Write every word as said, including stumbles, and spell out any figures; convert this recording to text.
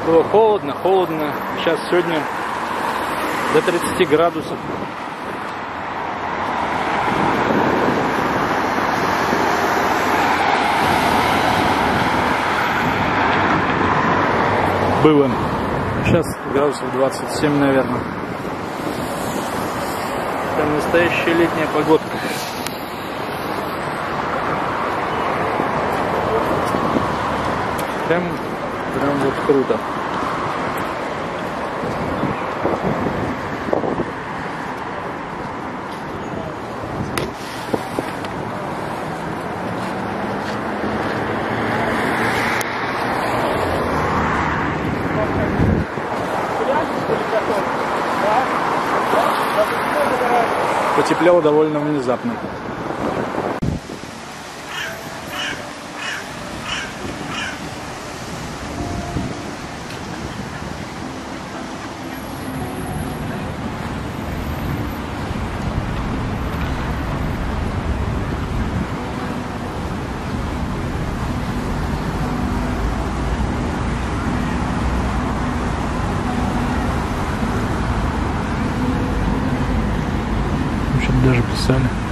Было холодно, холодно. Сейчас сегодня до тридцати градусов. Было. Сейчас градусов двадцать семь, наверное. Там настоящая летняя погодка. Прям, прям вот круто. Потеплело довольно внезапно. Даже писали.